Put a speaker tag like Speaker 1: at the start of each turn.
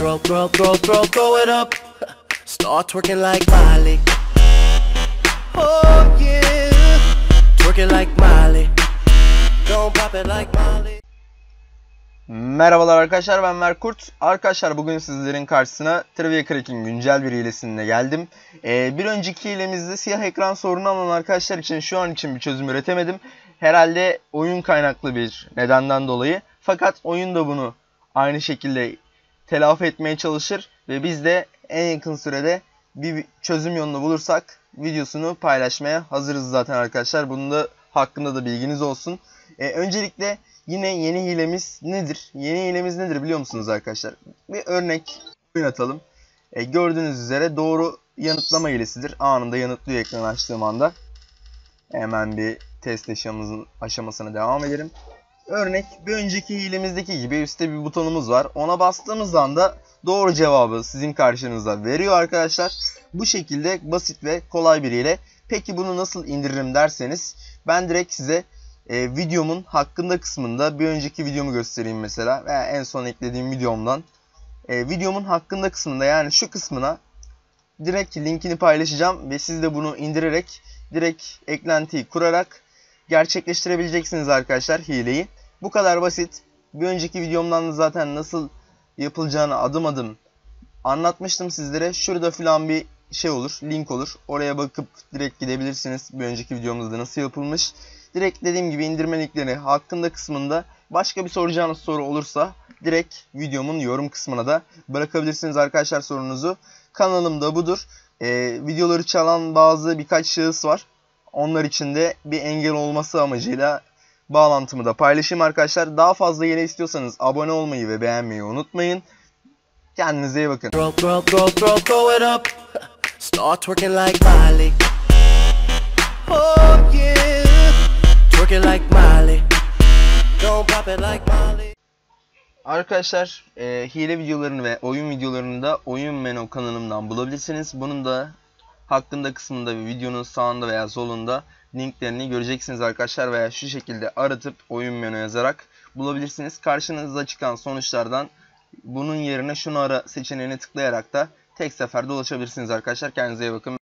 Speaker 1: Throw it up. Start twerking like Miley. Oh yeah. Twerking like Miley. Don't pop it like Miley.
Speaker 2: Merhabalar arkadaşlar, ben Merkurt. Arkadaşlar bugün sizlerin karşısına Trivia Crack'in güncel bir hilesiyle geldim. Bir önceki hilemizde siyah ekran sorunu olan arkadaşlar için şu an için bir çözüm üretemedim. Herhalde oyun kaynaklı bir nedenden dolayı. Fakat oyun da bunu aynı şekilde telafi etmeye çalışır ve biz de en yakın sürede bir çözüm yolunu bulursak videosunu paylaşmaya hazırız zaten arkadaşlar. Bunun da hakkında da bilginiz olsun. Öncelikle yine yeni hilemiz nedir? Yeni hilemiz nedir biliyor musunuz arkadaşlar? Bir örnek oynatalım. Gördüğünüz üzere doğru yanıtlama hilesidir. Anında yanıtlıyor ekranı açtığım anda. Hemen bir test aşamasına devam edelim. Örnek bir önceki hilemizdeki gibi üstte bir butonumuz var. Ona bastığımız anda doğru cevabı sizin karşınıza veriyor arkadaşlar. Bu şekilde basit ve kolay bir hile. Peki bunu nasıl indiririm derseniz ben direkt size videomun hakkında kısmında bir önceki videomu göstereyim mesela veya en son eklediğim videomdan. Videomun hakkında kısmında, yani şu kısmına direkt linkini paylaşacağım ve siz de bunu indirerek direkt eklentiyi kurarak gerçekleştirebileceksiniz arkadaşlar hileyi. Bu kadar basit. Bir önceki videomdan da zaten nasıl yapılacağını adım adım anlatmıştım sizlere. Şurada filan bir şey olur, link olur. Oraya bakıp direkt gidebilirsiniz. Bir önceki videomuzda nasıl yapılmış. Direkt dediğim gibi indirme linkleri hakkında kısmında. Başka bir soracağınız soru olursa direkt videomun yorum kısmına da bırakabilirsiniz arkadaşlar sorunuzu. Kanalım da budur. Videoları çalan birkaç şahıs var. Onlar için de bir engel olması amacıyla bağlantımı da paylaşayım arkadaşlar. Daha fazla yine istiyorsanız abone olmayı ve beğenmeyi unutmayın. Kendinize iyi bakın.
Speaker 1: Throw it up. Start twerking like Miley. Oh yeah. Twerking like Miley. Don't pop it like Miley.
Speaker 2: Arkadaşlar hile videolarını ve oyun videolarını da Oyun Meno kanalımdan bulabilirsiniz. Bunun da hakkında kısmında bir videonun sağında veya solunda linklerini göreceksiniz arkadaşlar, veya şu şekilde aratıp Oyun Meno yazarak bulabilirsiniz. Karşınıza çıkan sonuçlardan bunun yerine şunu ara seçeneğine tıklayarak da tek seferde ulaşabilirsiniz arkadaşlar. Kendinize iyi bakın.